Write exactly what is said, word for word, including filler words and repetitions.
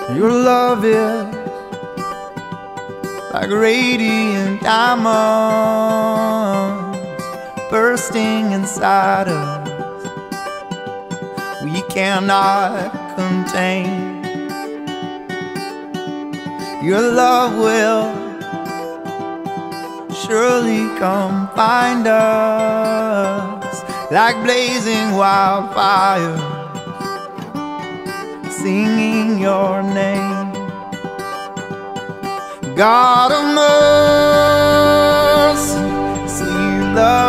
Your love is like radiant diamonds bursting inside us, we cannot contain. Your love will surely come find us like blazing wildfires, singing your name. God of mercy, sweet love